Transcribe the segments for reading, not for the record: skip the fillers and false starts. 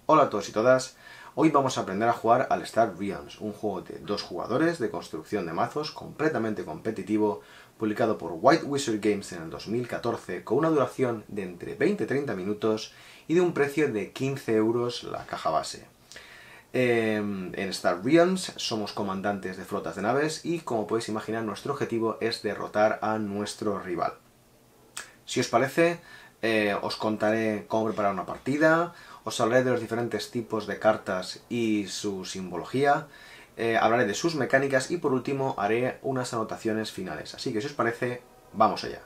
Hola a todos y todas, hoy vamos a aprender a jugar al Star Realms, un juego de 2 jugadores de construcción de mazos completamente competitivo, publicado por White Wizard Games en el 2014, con una duración de entre 20 y 30 minutos y de un precio de 15 euros la caja base. En Star Realms somos comandantes de flotas de naves y, como podéis imaginar, nuestro objetivo es derrotar a nuestro rival. Si os parece, os contaré cómo preparar una partida, os hablaré de los diferentes tipos de cartas y su simbología, hablaré de sus mecánicas y por último haré unas anotaciones finales. Así que si os parece, vamos allá.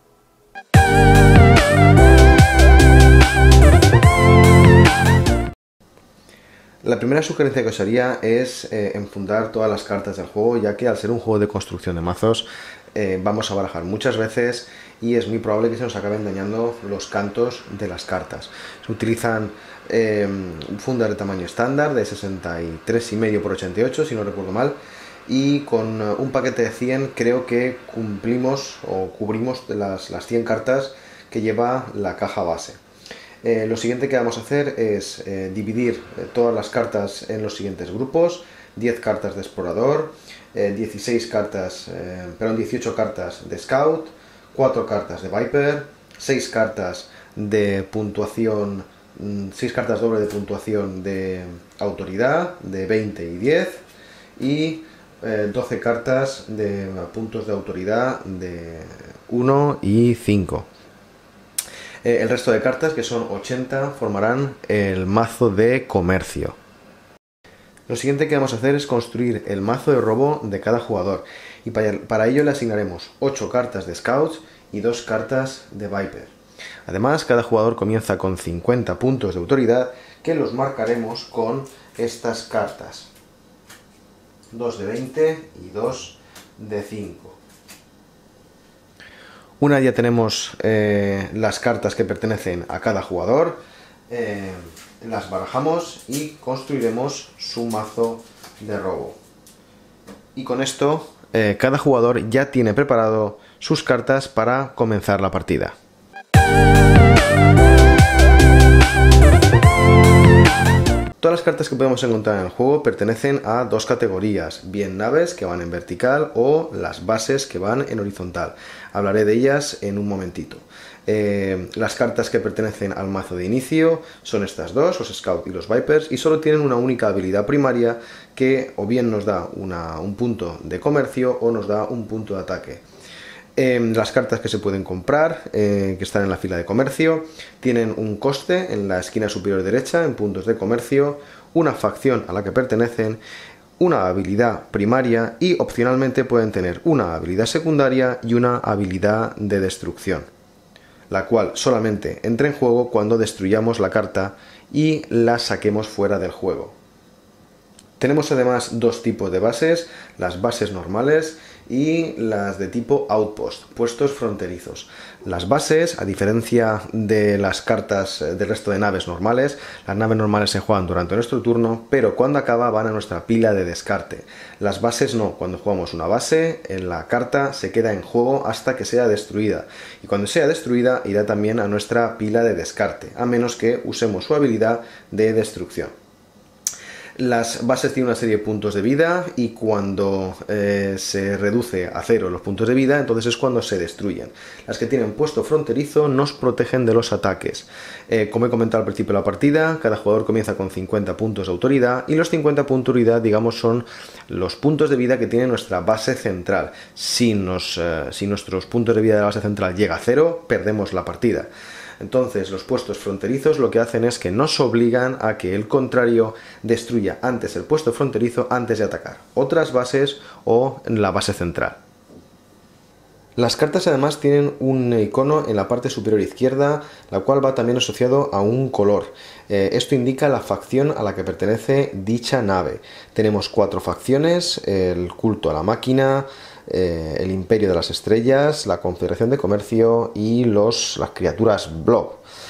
La primera sugerencia que os haría es enfundar todas las cartas del juego, ya que al ser un juego de construcción de mazos vamos a barajar muchas veces y es muy probable que se nos acaben dañando los cantos de las cartas. Se utilizan fundas de tamaño estándar de 63,5 por 88, si no recuerdo mal, y con un paquete de 100 creo que cumplimos o cubrimos las 100 cartas que lleva la caja base. Lo siguiente que vamos a hacer es dividir todas las cartas en los siguientes grupos: 10 cartas de explorador, 18 cartas de scout, 4 cartas de viper, 6 cartas de puntuación, 6 cartas doble de puntuación de autoridad de 20 y 10 y 12 cartas de puntos de autoridad de 1 y 5. El resto de cartas, que son 80, formarán el mazo de comercio. Lo siguiente que vamos a hacer es construir el mazo de robo de cada jugador, y para ello le asignaremos 8 cartas de Scouts y 2 cartas de Viper. Además, cada jugador comienza con 50 puntos de autoridad, que los marcaremos con estas cartas: 2 de 20 y 2 de 5. Una vez ya tenemos las cartas que pertenecen a cada jugador, las barajamos y construiremos su mazo de robo. Y con esto cada jugador ya tiene preparado sus cartas para comenzar la partida. Todas las cartas que podemos encontrar en el juego pertenecen a dos categorías: bien naves, que van en vertical, o las bases, que van en horizontal. Hablaré de ellas en un momentito. Las cartas que pertenecen al mazo de inicio son estas dos, los Scout y los Vipers, y solo tienen una única habilidad primaria que o bien nos da un punto de comercio o nos da un punto de ataque. Las cartas que se pueden comprar, que están en la fila de comercio, tienen un coste en la esquina superior derecha en puntos de comercio, una facción a la que pertenecen, una habilidad primaria y opcionalmente pueden tener una habilidad secundaria y una habilidad de destrucción, la cual solamente entra en juego cuando destruyamos la carta y la saquemos fuera del juego. Tenemos además dos tipos de bases: las bases normales y las de tipo outpost, puestos fronterizos. Las bases, a diferencia de las cartas del resto de naves normales, las naves normales se juegan durante nuestro turno, pero cuando acaba van a nuestra pila de descarte. Las bases no. Cuando jugamos una base, en la carta se queda en juego hasta que sea destruida, y cuando sea destruida irá también a nuestra pila de descarte, a menos que usemos su habilidad de destrucción. Las bases tienen una serie de puntos de vida y cuando se reduce a 0 los puntos de vida, entonces es cuando se destruyen. Las que tienen puesto fronterizo nos protegen de los ataques. Como he comentado al principio de la partida, cada jugador comienza con 50 puntos de autoridad y los 50 puntos de autoridad, digamos, son los puntos de vida que tiene nuestra base central. Si nuestros puntos de vida de la base central llega a 0, perdemos la partida. Entonces los puestos fronterizos lo que hacen es que nos obligan a que el contrario destruya antes el puesto fronterizo antes de atacar otras bases o la base central. Las cartas además tienen un icono en la parte superior izquierda, la cual va también asociado a un color. Esto indica la facción a la que pertenece dicha nave. Tenemos 4 facciones: el culto a la máquina, el Imperio de las Estrellas, la Confederación de Comercio y las criaturas Blob.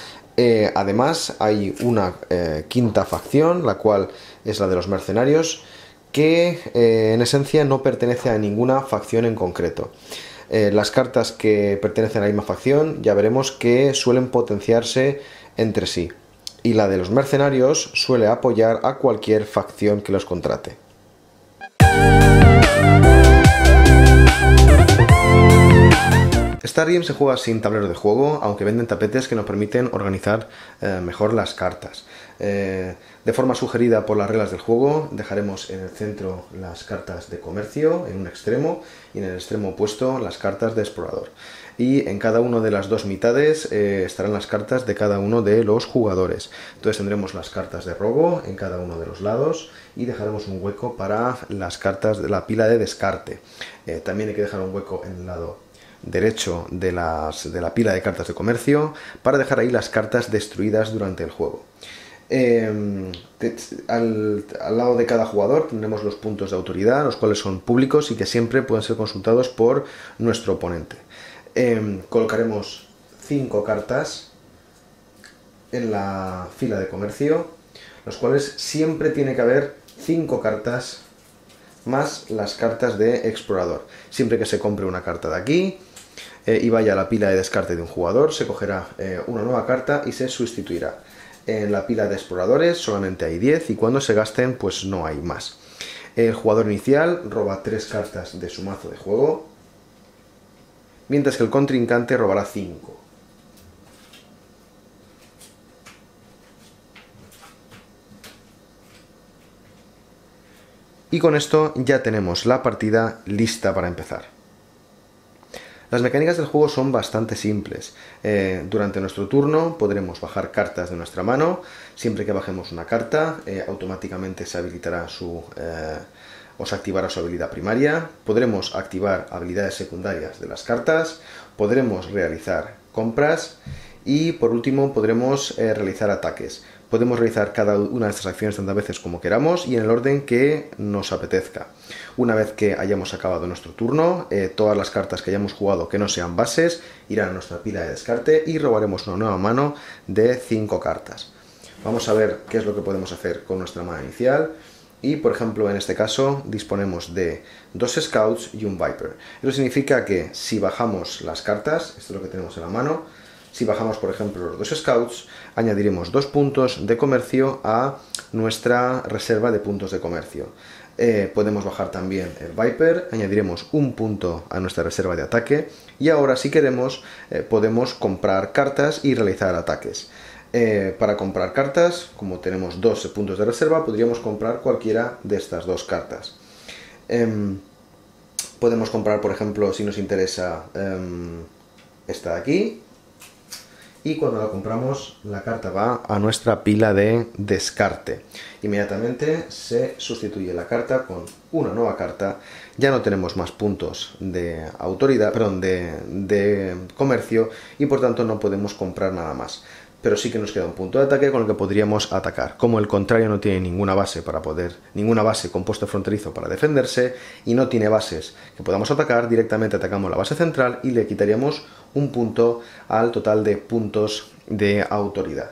Además hay una quinta facción, la cual es la de los mercenarios, que en esencia no pertenece a ninguna facción en concreto. Las cartas que pertenecen a la misma facción ya veremos que suelen potenciarse entre sí. y la de los mercenarios suele apoyar a cualquier facción que los contrate. Star Realms se juega sin tablero de juego, aunque venden tapetes que nos permiten organizar mejor las cartas. De forma sugerida por las reglas del juego, dejaremos en el centro las cartas de comercio en un extremo y en el extremo opuesto las cartas de explorador. Y en cada una de las dos mitades estarán las cartas de cada uno de los jugadores. Entonces tendremos las cartas de robo en cada uno de los lados y dejaremos un hueco para las cartas de la pila de descarte. También hay que dejar un hueco en el lado derecho de la pila de cartas de comercio para dejar ahí las cartas destruidas durante el juego. Al lado de cada jugador tendremos los puntos de autoridad, los cuales son públicos y que siempre pueden ser consultados por nuestro oponente. Colocaremos 5 cartas en la fila de comercio, los cuales siempre tiene que haber 5 cartas más las cartas de explorador. Siempre que se compre una carta de aquí y vaya a la pila de descarte de un jugador, se cogerá una nueva carta y se sustituirá. En la pila de exploradores solamente hay 10 y cuando se gasten pues no hay más. El jugador inicial roba 3 cartas de su mazo de juego, mientras que el contrincante robará 5. Y con esto ya tenemos la partida lista para empezar. Las mecánicas del juego son bastante simples. Durante nuestro turno podremos bajar cartas de nuestra mano. Siempre que bajemos una carta, automáticamente se habilitará o se activará su habilidad primaria. Podremos activar habilidades secundarias de las cartas. Podremos realizar compras. Y por último podremos realizar ataques. Podemos realizar cada una de estas acciones tantas veces como queramos y en el orden que nos apetezca. Una vez que hayamos acabado nuestro turno, todas las cartas que hayamos jugado que no sean bases irán a nuestra pila de descarte y robaremos una nueva mano de 5 cartas. Vamos a ver qué es lo que podemos hacer con nuestra mano inicial. Y por ejemplo en este caso disponemos de 2 Scouts y un Viper. Eso significa que si bajamos las cartas, esto es lo que tenemos en la mano. Si bajamos, por ejemplo, los 2 Scouts, añadiremos 2 puntos de comercio a nuestra reserva de puntos de comercio. Podemos bajar también el Viper, añadiremos un punto a nuestra reserva de ataque y ahora, si queremos, podemos comprar cartas y realizar ataques. Para comprar cartas, como tenemos 2 puntos de reserva, podríamos comprar cualquiera de estas 2 cartas. Podemos comprar, por ejemplo, si nos interesa, esta de aquí. Y cuando la compramos, la carta va a nuestra pila de descarte. Inmediatamente se sustituye la carta con una nueva carta. Ya no tenemos más puntos de autoridad, perdón, de comercio y por tanto no podemos comprar nada más. Pero sí que nos queda un punto de ataque con el que podríamos atacar. Como el contrario no tiene ninguna base con puesto fronterizo para defenderse y no tiene bases que podamos atacar, directamente atacamos la base central y le quitaríamos un punto al total de puntos de autoridad.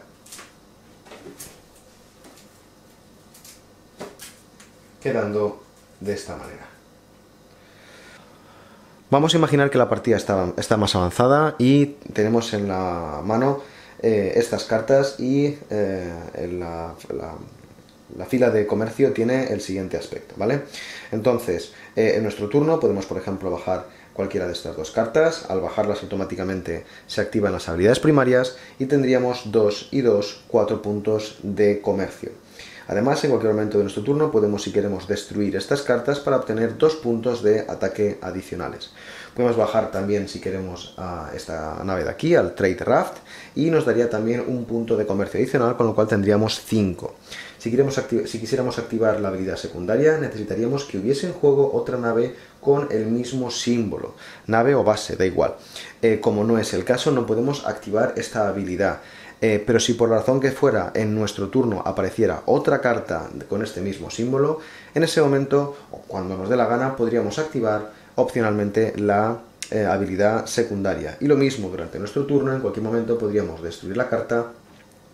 Quedando de esta manera. Vamos a imaginar que la partida está más avanzada y tenemos en la mano estas cartas y la fila de comercio tiene el siguiente aspecto, ¿vale? Entonces, en nuestro turno podemos, por ejemplo, bajar cualquiera de estas 2 cartas. Al bajarlas automáticamente se activan las habilidades primarias y tendríamos 2 y 2, 4 puntos de comercio. Además, en cualquier momento de nuestro turno podemos, si queremos, destruir estas cartas para obtener 2 puntos de ataque adicionales. Podemos bajar también, si queremos, a esta nave de aquí, al Trade Raft, y nos daría también un punto de comercio adicional, con lo cual tendríamos 5. Si quisiéramos activar la habilidad secundaria, necesitaríamos que hubiese en juego otra nave con el mismo símbolo, nave o base, da igual. Como no es el caso, no podemos activar esta habilidad. Pero si por la razón que fuera en nuestro turno apareciera otra carta con este mismo símbolo, en ese momento, o cuando nos dé la gana, podríamos activar opcionalmente la habilidad secundaria. Y lo mismo durante nuestro turno, en cualquier momento podríamos destruir la carta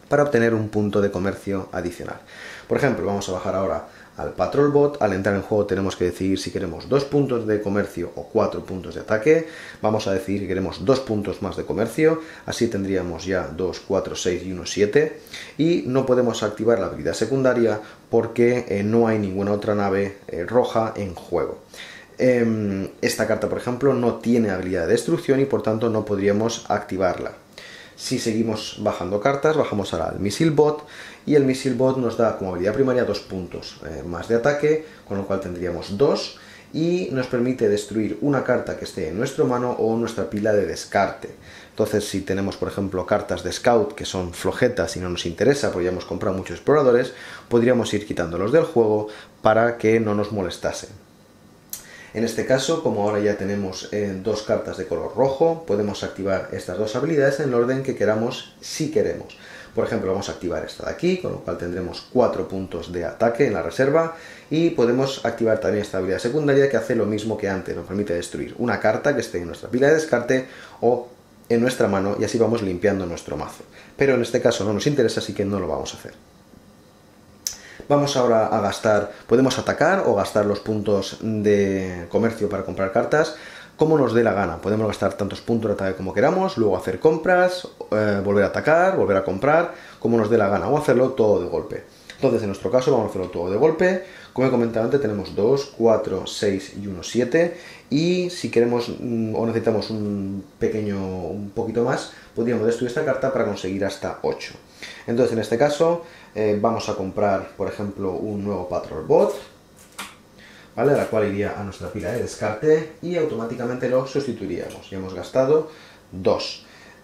para obtener un punto de comercio adicional. Por ejemplo, vamos a bajar ahora al Patrol Bot. Al entrar en juego tenemos que decidir si queremos 2 puntos de comercio o 4 puntos de ataque. Vamos a decidir que queremos 2 puntos más de comercio, así tendríamos ya 2, 4, 6 y 1, 7. Y no podemos activar la habilidad secundaria porque no hay ninguna otra nave roja en juego. Esta carta, por ejemplo, no tiene habilidad de destrucción y por tanto no podríamos activarla. Si seguimos bajando cartas, bajamos ahora al Missile Bot, y el Missile Bot nos da como habilidad primaria 2 puntos más de ataque, con lo cual tendríamos 2, y nos permite destruir una carta que esté en nuestra mano o en nuestra pila de descarte. Entonces, si tenemos, por ejemplo, cartas de Scout que son flojetas y no nos interesa, porque ya hemos comprado muchos exploradores, podríamos ir quitándolos del juego para que no nos molestasen. En este caso, como ahora ya tenemos 2 cartas de color rojo, podemos activar estas 2 habilidades en el orden que queramos, si queremos. Por ejemplo, vamos a activar esta de aquí, con lo cual tendremos 4 puntos de ataque en la reserva, y podemos activar también esta habilidad secundaria que hace lo mismo que antes, nos permite destruir una carta que esté en nuestra pila de descarte o en nuestra mano, y así vamos limpiando nuestro mazo. Pero en este caso no nos interesa, así que no lo vamos a hacer. Vamos ahora a gastar, podemos atacar o gastar los puntos de comercio para comprar cartas como nos dé la gana. Podemos gastar tantos puntos de ataque como queramos, luego hacer compras, volver a atacar, volver a comprar, como nos dé la gana, o hacerlo todo de golpe. Entonces, en nuestro caso, vamos a hacerlo todo de golpe. Como he comentado antes, tenemos 2, 4, 6 y 1, 7. Y si queremos o necesitamos un poquito más, podríamos destruir esta carta para conseguir hasta 8. Entonces, en este caso, vamos a comprar, por ejemplo, un nuevo Patrol Bot, ¿vale? La cual iría a nuestra pila de descarte y automáticamente lo sustituiríamos. Ya hemos gastado 2.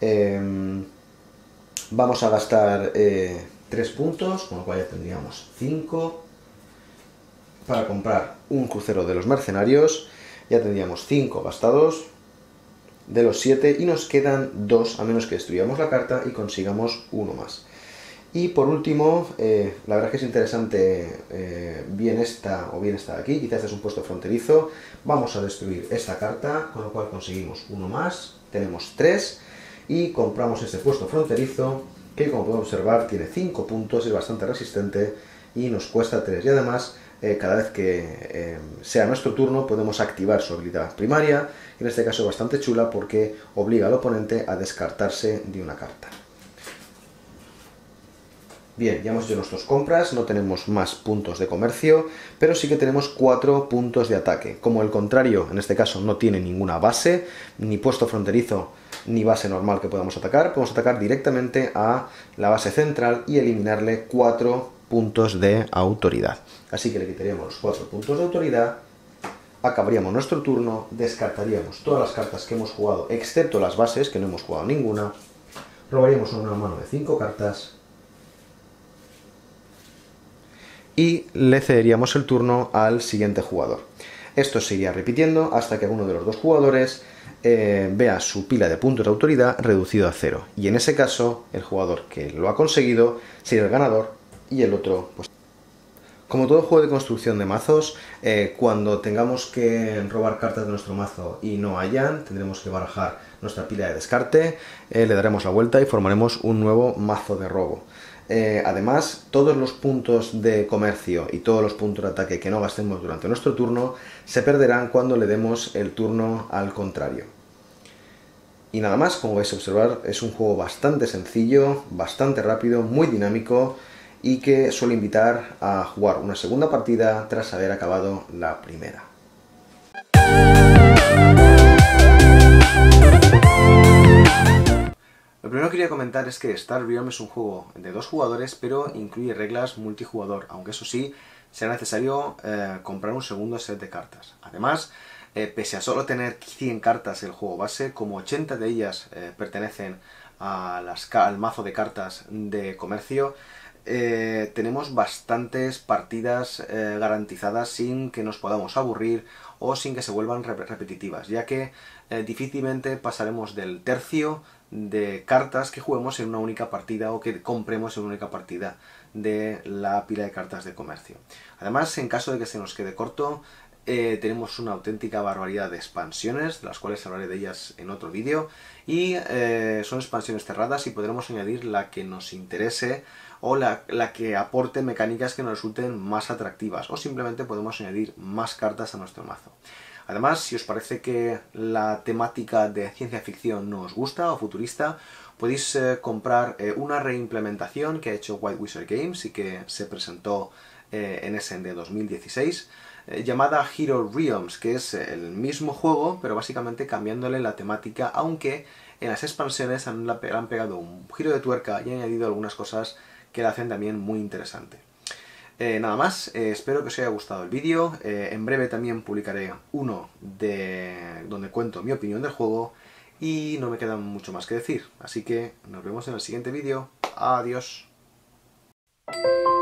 Vamos a gastar 3 puntos, con lo cual ya tendríamos 5. Para comprar un crucero de los mercenarios, ya tendríamos 5 gastados de los 7 y nos quedan 2, a menos que destruyamos la carta y consigamos uno más. Y por último, la verdad es que es interesante bien esta o bien esta de aquí, quizás este es un puesto fronterizo. Vamos a destruir esta carta, con lo cual conseguimos uno más, tenemos 3 y compramos este puesto fronterizo que, como podemos observar, tiene 5 puntos, es bastante resistente y nos cuesta 3. Y además, cada vez que sea nuestro turno podemos activar su habilidad primaria, en este caso bastante chula porque obliga al oponente a descartarse de una carta. Bien, ya hemos hecho nuestras compras, no tenemos más puntos de comercio, pero sí que tenemos 4 puntos de ataque. Como el contrario, en este caso, no tiene ninguna base, ni puesto fronterizo, ni base normal que podamos atacar, podemos atacar directamente a la base central y eliminarle 4 puntos de autoridad. Así que le quitaríamos los 4 puntos de autoridad, acabaríamos nuestro turno, descartaríamos todas las cartas que hemos jugado, excepto las bases, que no hemos jugado ninguna, robaríamos una mano de 5 cartas, y le cederíamos el turno al siguiente jugador. Esto se iría repitiendo hasta que alguno de los dos jugadores vea su pila de puntos de autoridad reducido a 0. Y en ese caso, el jugador que lo ha conseguido sería el ganador y el otro, pues... Como todo juego de construcción de mazos, cuando tengamos que robar cartas de nuestro mazo y no hayan, tendremos que barajar nuestra pila de descarte, le daremos la vuelta y formaremos un nuevo mazo de robo. Además, todos los puntos de comercio y todos los puntos de ataque que no gastemos durante nuestro turno se perderán cuando le demos el turno al contrario. Y nada más, como vais a observar, es un juego bastante sencillo, bastante rápido, muy dinámico y que suele invitar a jugar una segunda partida tras haber acabado la primera. Lo primero que quería comentar es que Star Realm es un juego de 2 jugadores, pero incluye reglas multijugador, aunque eso sí, será necesario comprar un segundo set de cartas. Además, pese a solo tener 100 cartas el juego base, como 80 de ellas pertenecen al mazo de cartas de comercio, tenemos bastantes partidas garantizadas sin que nos podamos aburrir o sin que se vuelvan repetitivas, ya que difícilmente pasaremos del tercio de cartas que juguemos en una única partida o que compremos en una única partida de la pila de cartas de comercio. Además, en caso de que se nos quede corto, tenemos una auténtica barbaridad de expansiones, de las cuales hablaré de ellas en otro vídeo, y son expansiones cerradas y podremos añadir la que nos interese o la que aporte mecánicas que nos resulten más atractivas, o simplemente podemos añadir más cartas a nuestro mazo. Además, si os parece que la temática de ciencia ficción no os gusta o futurista, podéis comprar una reimplementación que ha hecho White Wizard Games y que se presentó en SND 2016, llamada Hero Realms, que es el mismo juego, pero básicamente cambiándole la temática, aunque en las expansiones han pegado un giro de tuerca y han añadido algunas cosas que la hacen también muy interesante. Nada más, espero que os haya gustado el vídeo. En breve también publicaré uno donde cuento mi opinión del juego y no me queda mucho más que decir. Así que nos vemos en el siguiente vídeo. Adiós.